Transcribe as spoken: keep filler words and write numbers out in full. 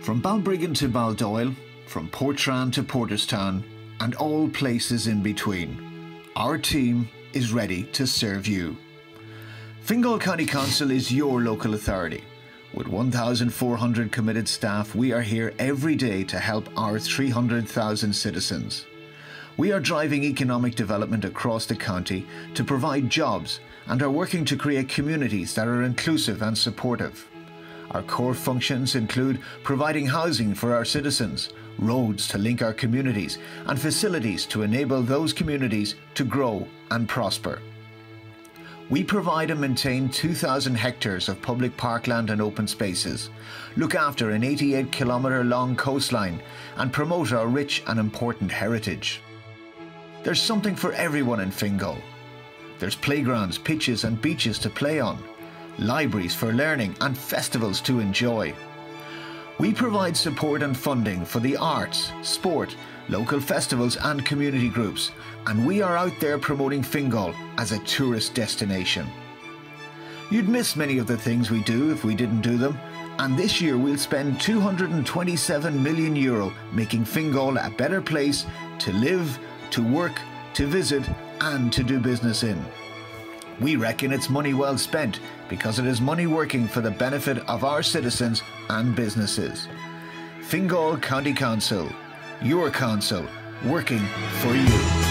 From Balbriggan to Baldoyle, from Portrane to Porterstown, and all places in between, our team is ready to serve you. Fingal County Council is your local authority. With one thousand four hundred committed staff, we are here every day to help our three hundred thousand citizens. We are driving economic development across the county to provide jobs and are working to create communities that are inclusive and supportive. Our core functions include providing housing for our citizens, roads to link our communities, and facilities to enable those communities to grow and prosper. We provide and maintain two thousand hectares of public parkland and open spaces, look after an eighty-eight kilometre long coastline, and promote our rich and important heritage. There's something for everyone in Fingal. There's playgrounds, pitches and beaches to play on, libraries for learning and festivals to enjoy. We provide support and funding for the arts, sport, local festivals and community groups, and we are out there promoting Fingal as a tourist destination. You'd miss many of the things we do if we didn't do them, and this year we'll spend two hundred twenty-seven million euro making Fingal a better place to live, to work, to visit and to do business in. We reckon it's money well spent because it is money working for the benefit of our citizens and businesses. Fingal County Council, your council, working for you.